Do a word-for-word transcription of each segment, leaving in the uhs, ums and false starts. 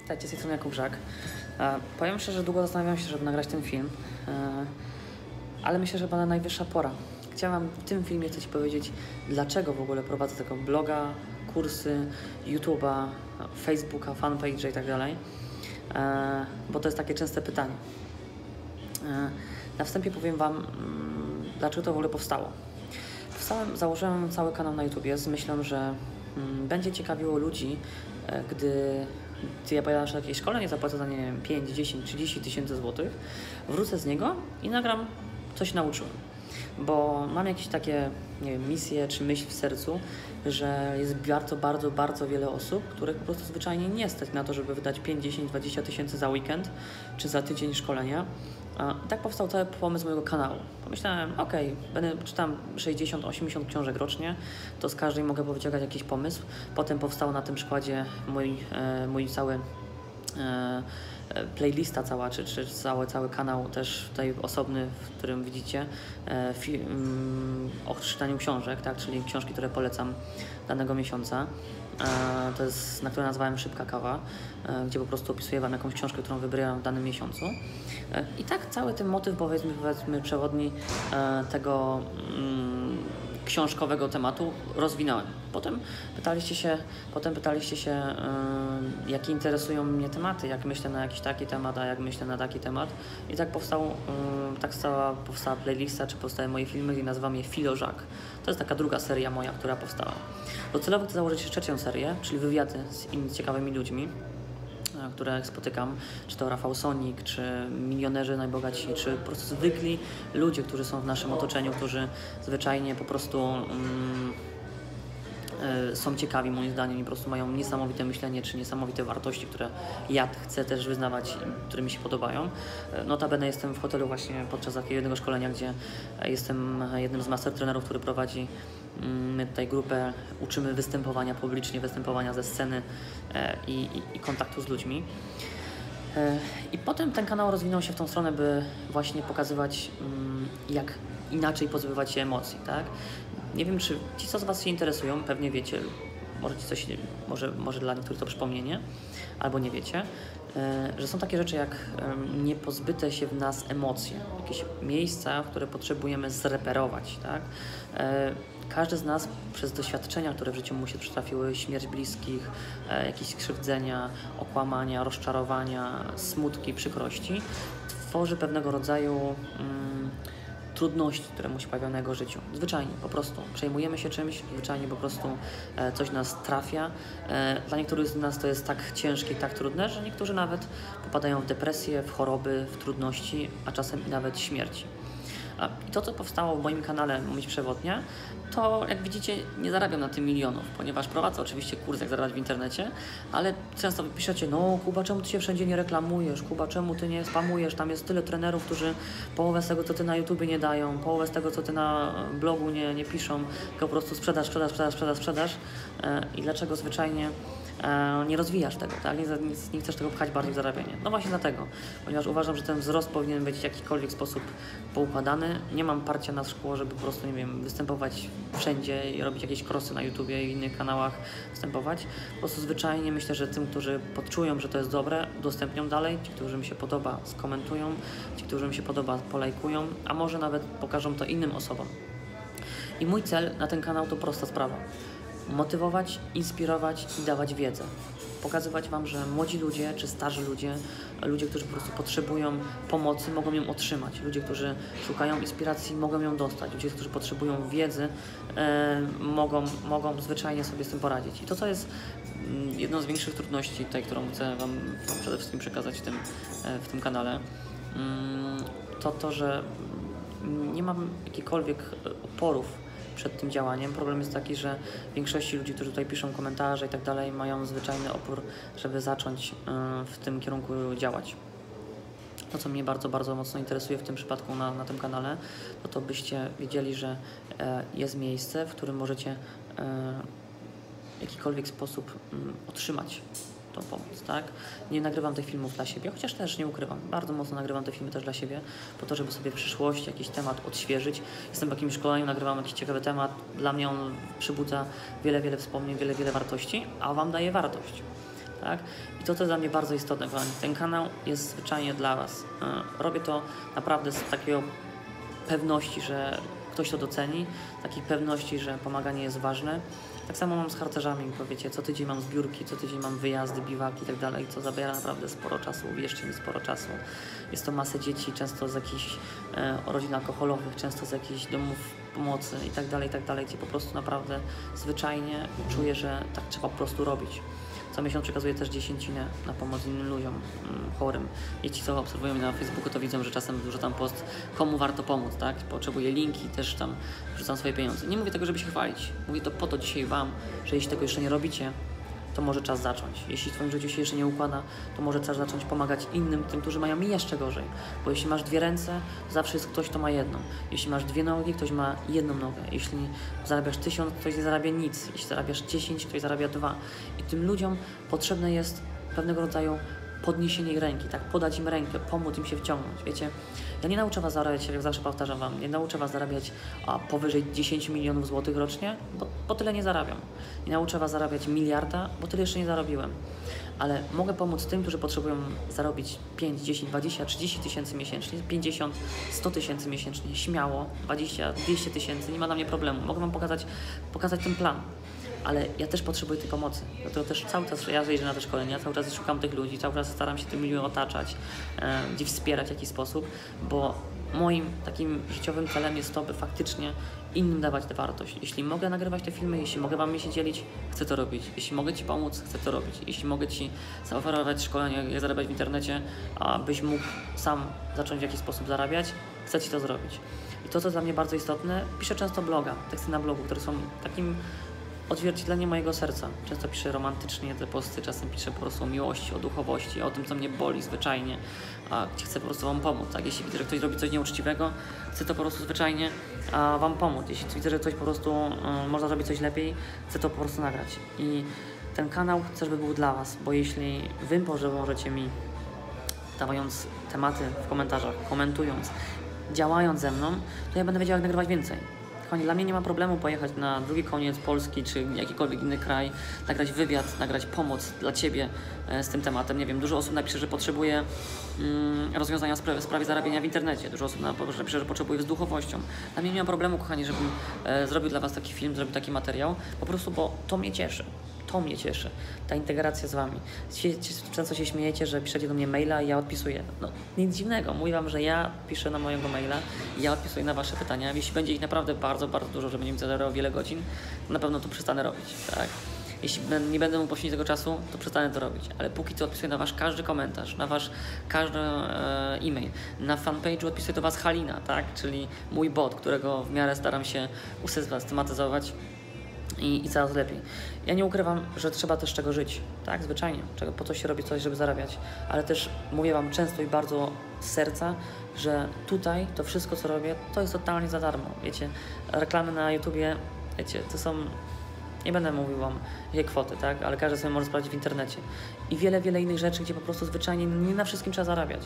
Witajcie, z tej strony Jakub Żak. E, powiem szczerze, że długo zastanawiałem się, żeby nagrać ten film, e, ale myślę, że chyba najwyższa pora. Chciałam w tym filmie chcę Ci powiedzieć, dlaczego w ogóle prowadzę tego bloga, kursy, YouTube'a, Facebooka, fanpage'a i tak dalej, e, bo to jest takie częste pytanie. E, na wstępie powiem Wam, mm, dlaczego to w ogóle powstało. Powstałem, założyłem cały kanał na YouTubie z myślą, że mm, będzie ciekawiło ludzi, e, gdy Gdy ja pojadę na jakieś szkolenie, zapłacę za nie wiem, pięć, dziesięć, trzydzieści tysięcy złotych, wrócę z niego i nagram, coś nauczyłem. Bo mam jakieś takie, nie wiem, misje czy myśl w sercu, że jest bardzo, bardzo, bardzo wiele osób, których po prostu zwyczajnie nie stać na to, żeby wydać pięć, dziesięć, dwadzieścia tysięcy za weekend czy za tydzień szkolenia. I tak powstał cały pomysł mojego kanału. Pomyślałem, ok, będę czytam sześćdziesiąt osiemdziesiąt książek rocznie, to z każdej mogę powyciągać jakiś pomysł. Potem powstał na tym przykładzie mój, e, mój cały e, playlista cała, czy, czy cały, cały kanał też tutaj osobny, w którym widzicie e, film o czytaniu książek, tak, czyli książki, które polecam danego miesiąca. E, to jest, na które nazwałem Szybka Kawa, e, gdzie po prostu opisuję Wam jakąś książkę, którą wybrałem w danym miesiącu. E, I tak cały ten motyw, powiedzmy, powiedzmy przewodni e, tego mm, książkowego tematu rozwinąłem. Potem pytaliście się, potem pytaliście się yy, jakie interesują mnie tematy, jak myślę na jakiś taki temat, a jak myślę na taki temat. I tak powstał, yy, tak stała, powstała playlista, czy powstały moje filmy, i nazywam je Filożak. To jest taka druga seria moja, która powstała. Docelowo chcę założyć trzecią serię, czyli wywiady z innymi ciekawymi ludźmi, które spotykam, czy to Rafał Sonik, czy milionerzy najbogatsi, czy po prostu zwykli ludzie, którzy są w naszym otoczeniu, którzy zwyczajnie po prostu mm, y, są ciekawi moim zdaniem i po prostu mają niesamowite myślenie, czy niesamowite wartości, które ja chcę też wyznawać, które mi się podobają. Notabene jestem w hotelu właśnie podczas takiego jednego szkolenia, gdzie jestem jednym z master trenerów, który prowadzi. My tutaj grupę uczymy występowania publicznie, występowania ze sceny e, i, i, i kontaktu z ludźmi. E, I potem ten kanał rozwinął się w tą stronę, by właśnie pokazywać, mm, jak inaczej pozbywać się emocji, tak? Nie wiem, czy ci, co z Was się interesują, pewnie wiecie, może, ci coś, może, może dla niektórych to przypomnienie, albo nie wiecie, e, że są takie rzeczy jak e, niepozbyte się w nas emocje, jakieś miejsca, które potrzebujemy zreperować, tak? E, Każdy z nas przez doświadczenia, które w życiu mu się przytrafiły, śmierć bliskich, e, jakieś skrzywdzenia, okłamania, rozczarowania, smutki, przykrości, tworzy pewnego rodzaju mm, trudności, które mu się pojawiają na jego życiu. Zwyczajnie, po prostu. Przejmujemy się czymś, zwyczajnie po prostu e, coś nas trafia. E, dla niektórych z nas to jest tak ciężkie i tak trudne, że niektórzy nawet popadają w depresję, w choroby, w trudności, a czasem i nawet śmierci. I to, co powstało w moim kanale Myśl Przewodnia, to jak widzicie nie zarabiam na tym milionów, ponieważ prowadzę oczywiście kurs, jak zarabiać w internecie, ale często piszecie, no Kuba, czemu Ty się wszędzie nie reklamujesz, Kuba, czemu Ty nie spamujesz, tam jest tyle trenerów, którzy połowę z tego, co Ty na YouTubie nie dają, połowę z tego, co Ty na blogu nie, nie piszą, tylko po prostu sprzedaż, sprzedaż, sprzedaż, sprzedaż, sprzedaż i dlaczego zwyczajnie nie rozwijasz tego, tak? Nie, nie, nie chcesz tego pchać bardziej w zarabianie. No właśnie dlatego, ponieważ uważam, że ten wzrost powinien być w jakikolwiek sposób poukładany. Nie mam parcia na szkło, żeby po prostu, nie wiem, występować wszędzie i robić jakieś crossy na YouTubie i innych kanałach, występować. Po prostu zwyczajnie myślę, że tym, którzy podczują, że to jest dobre, udostępnią dalej, ci, którym się podoba, skomentują, ci, którym się podoba, polajkują, a może nawet pokażą to innym osobom. I mój cel na ten kanał to prosta sprawa. Motywować, inspirować i dawać wiedzę. Pokazywać Wam, że młodzi ludzie czy starzy ludzie, ludzie, którzy po prostu potrzebują pomocy, mogą ją otrzymać. Ludzie, którzy szukają inspiracji, mogą ją dostać. Ludzie, którzy potrzebują wiedzy, e, mogą, mogą zwyczajnie sobie z tym poradzić. I to, co jest mm, jedną z większych trudności tutaj, którą chcę Wam przede wszystkim przekazać w tym, e, w tym kanale, mm, to to, że nie mam jakichkolwiek oporów przed tym działaniem. Problem jest taki, że większości ludzi, którzy tutaj piszą komentarze i tak dalej, mają zwyczajny opór, żeby zacząć w tym kierunku działać. To, co mnie bardzo, bardzo mocno interesuje w tym przypadku na, na tym kanale, to to byście wiedzieli, że jest miejsce, w którym możecie w jakikolwiek sposób otrzymać tą pomoc, tak? Nie nagrywam tych filmów dla siebie, chociaż też nie ukrywam. Bardzo mocno nagrywam te filmy też dla siebie, po to, żeby sobie w przyszłości jakiś temat odświeżyć. Jestem w jakimś szkoleniu, nagrywam jakiś ciekawy temat. Dla mnie on przybudza wiele, wiele wspomnień, wiele, wiele wartości, a Wam daje wartość. tak? I to, to jest dla mnie bardzo istotne, kochani. Ten kanał jest zwyczajnie dla Was. Robię to naprawdę z takiego pewności, że ktoś to doceni, takiej pewności, że pomaganie jest ważne. Tak samo mam z harcerzami, bo wiecie, co tydzień mam zbiórki, co tydzień mam wyjazdy, biwaki i tak dalej, co zabiera naprawdę sporo czasu, wierzcie mi, sporo czasu. Jest to masę dzieci, często z jakichś e, rodzin alkoholowych, często z jakichś domów pomocy i tak dalej, i tak dalej, gdzie po prostu naprawdę zwyczajnie czuję, że tak trzeba po prostu robić. Co miesiąc przekazuję też dziesięcinę na pomoc innym ludziom mm, chorym. I ci, co obserwują mnie na Facebooku, to widzą, że czasem wrzucam post, komu warto pomóc, tak? Potrzebuję linki, też tam wrzucam swoje pieniądze. Nie mówię tego, żeby się chwalić. Mówię to po to dzisiaj Wam, że jeśli tego jeszcze nie robicie, to może czas zacząć. Jeśli w Twoim życiu się jeszcze nie układa, to może czas zacząć pomagać innym, tym, którzy mają jeszcze gorzej. Bo jeśli masz dwie ręce, to zawsze jest ktoś, kto ma jedną. Jeśli masz dwie nogi, ktoś ma jedną nogę. Jeśli zarabiasz tysiąc, ktoś nie zarabia nic. Jeśli zarabiasz dziesięć, ktoś zarabia dwa. I tym ludziom potrzebne jest pewnego rodzaju podniesienie ich ręki, tak? Podać im rękę, pomóc im się wciągnąć, wiecie? Ja nie nauczę Was zarabiać, jak zawsze powtarzam Wam, nie nauczę Was zarabiać a, powyżej dziesięć milionów złotych rocznie, bo, bo tyle nie zarabiam. Nie nauczę Was zarabiać miliarda, bo tyle jeszcze nie zarobiłem. Ale mogę pomóc tym, którzy potrzebują zarobić pięć, dziesięć, dwadzieścia, trzydzieści tysięcy miesięcznie, pięćdziesiąt, sto tysięcy miesięcznie, śmiało, dwadzieścia, dwieście tysięcy, nie ma dla mnie problemu. Mogę Wam pokazać, pokazać ten plan. Ale ja też potrzebuję tej pomocy. Dlatego też cały czas ja jeżdżę na te szkolenia, cały czas szukam tych ludzi, cały czas staram się tym ludźmi otaczać, e, gdzieś wspierać w jakiś sposób, bo moim takim życiowym celem jest to, by faktycznie innym dawać tę wartość. Jeśli mogę nagrywać te filmy, jeśli mogę Wam się dzielić, chcę to robić. Jeśli mogę Ci pomóc, chcę to robić. Jeśli mogę Ci zaoferować szkolenie, jak zarabiać w internecie, abyś mógł sam zacząć w jakiś sposób zarabiać, chcę Ci to zrobić. I to, co dla mnie bardzo istotne, piszę często bloga, teksty na blogu, które są takim odzwierciedlenie mojego serca. Często piszę romantycznie te posty, czasem piszę po prostu o miłości, o duchowości, o tym, co mnie boli zwyczajnie, a gdzie chcę po prostu Wam pomóc. Tak? Jeśli widzę, że ktoś robi coś nieuczciwego, chcę to po prostu zwyczajnie a, Wam pomóc. Jeśli widzę, że coś po prostu y, można zrobić coś lepiej, chcę to po prostu nagrać. I ten kanał chcę, żeby był dla Was, bo jeśli Wy może możecie mi, dawając tematy w komentarzach, komentując, działając ze mną, to ja będę wiedział, jak nagrywać więcej. Kochani, dla mnie nie ma problemu pojechać na drugi koniec Polski czy jakikolwiek inny kraj, nagrać wywiad, nagrać pomoc dla Ciebie e, z tym tematem. Nie wiem, dużo osób napisze, że potrzebuje mm, rozwiązania w sprawie, w sprawie zarabiania w internecie. Dużo osób napisze, że potrzebuje z duchowością. Dla mnie nie ma problemu, kochani, żebym e, zrobił dla Was taki film, zrobił taki materiał, po prostu, bo to mnie cieszy. To mnie cieszy, ta integracja z Wami. Często się śmiejecie, że piszecie do mnie maila i ja odpisuję. No, nic dziwnego. Mówię Wam, że ja piszę na mojego maila i ja odpisuję na Wasze pytania. Jeśli będzie ich naprawdę bardzo, bardzo dużo, że będzie mi zajmowało wiele godzin, to na pewno to przestanę robić, tak? Jeśli nie będę mógł poświęcić tego czasu, to przestanę to robić. Ale póki co odpisuję na Wasz każdy komentarz, na Wasz każdy e, e-mail. Na fanpage'u odpisuję do Was Halina, tak? Czyli mój bot, którego w miarę staram się usystematyzować. I, I coraz lepiej. Ja nie ukrywam, że trzeba też czego żyć, tak, zwyczajnie, czego, po co się robi coś, żeby zarabiać, ale też mówię Wam często i bardzo z serca, że tutaj to wszystko, co robię, to jest totalnie za darmo, wiecie, reklamy na YouTubie, wiecie, to są, nie będę mówił Wam jakie kwoty, tak, ale każdy sobie może sprawdzić w internecie i wiele, wiele innych rzeczy, gdzie po prostu zwyczajnie nie na wszystkim trzeba zarabiać.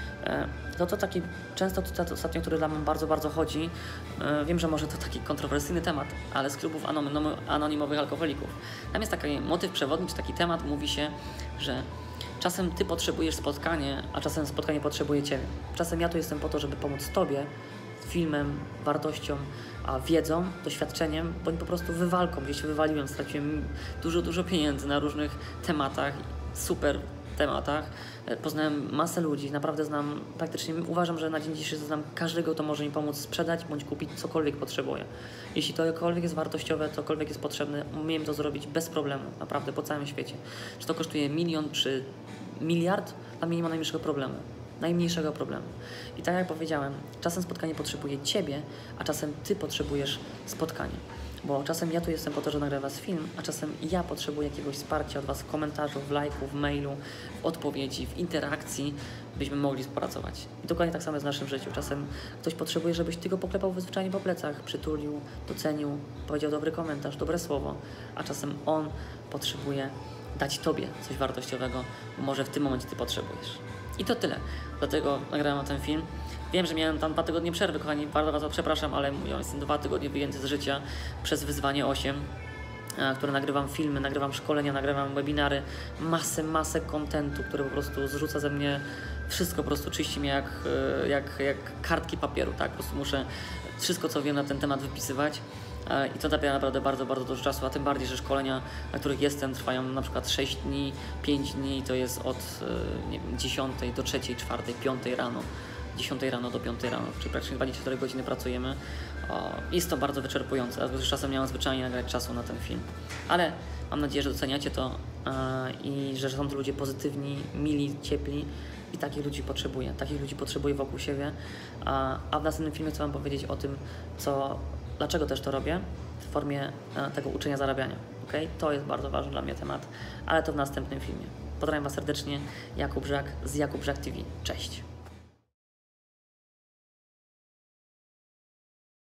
To to taki często cytat ostatnio, który dla mnie bardzo, bardzo chodzi. Wiem, że może to taki kontrowersyjny temat, ale z klubów anonimowych alkoholików. Tam jest taki motyw przewodni, czy taki temat, mówi się, że czasem Ty potrzebujesz spotkanie, a czasem spotkanie potrzebuje Ciebie. Czasem ja tu jestem po to, żeby pomóc Tobie filmem, wartością, a wiedzą, doświadczeniem, bądź po prostu wywalką. Gdzieś się wywaliłem, straciłem dużo, dużo pieniędzy na różnych tematach, super tematach. Poznałem masę ludzi, naprawdę znam, praktycznie uważam, że na dzień dzisiejszy znam każdego, kto może mi pomóc sprzedać bądź kupić cokolwiek potrzebuje. Jeśli tokolwiek jest wartościowe, cokolwiek jest potrzebne, umiem to zrobić bez problemu, naprawdę po całym świecie. Czy to kosztuje milion czy miliard, dla mnie nie ma najmniejszego problemu. Najmniejszego problemu. I tak jak powiedziałem, czasem spotkanie potrzebuje Ciebie, a czasem Ty potrzebujesz spotkania. Bo czasem ja tu jestem po to, że nagrę Was film, a czasem ja potrzebuję jakiegoś wsparcia od Was w komentarzu, w lajku, w mailu, w odpowiedzi, w interakcji, byśmy mogli współpracować. I dokładnie tak samo jest w naszym życiu. Czasem ktoś potrzebuje, żebyś Ty go poklepał zwyczajnie po plecach, przytulił, docenił, powiedział dobry komentarz, dobre słowo, a czasem on potrzebuje dać Tobie coś wartościowego, bo może w tym momencie Ty potrzebujesz. I to tyle. Dlatego nagrałem ten film. Wiem, że miałem tam dwa tygodnie przerwy, kochani, bardzo Was przepraszam, ale mówię, jestem dwa tygodnie wyjęty z życia przez wyzwanie osiem. które nagrywam filmy, nagrywam szkolenia, nagrywam webinary, masę, masę kontentu, który po prostu zrzuca ze mnie wszystko, po prostu czyści mnie jak, jak, jak kartki papieru, tak? Po prostu muszę wszystko, co wiem na ten temat wypisywać i to zabiera naprawdę bardzo, bardzo dużo czasu, a tym bardziej, że szkolenia, na których jestem, trwają na przykład sześć dni, pięć dni, to jest od nie wiem, dziesiątej do trzeciej, czwartej, piątej rano. dziesiątej rano do piątej rano, czyli praktycznie dwadzieścia cztery godziny pracujemy. O, jest to bardzo wyczerpujące, dlatego że czasem nie mam zwyczajnie nagrać czasu na ten film. Ale mam nadzieję, że doceniacie to e, i że są to ludzie pozytywni, mili, ciepli i takich ludzi potrzebuję. Takich ludzi potrzebuję wokół siebie. A, a w następnym filmie chcę Wam powiedzieć o tym, co, dlaczego też to robię w formie e, tego uczenia zarabiania. Okay? To jest bardzo ważny dla mnie temat, ale to w następnym filmie. Pozdrawiam Was serdecznie, Jakub Brzak z Jakub Brzak T V. Cześć!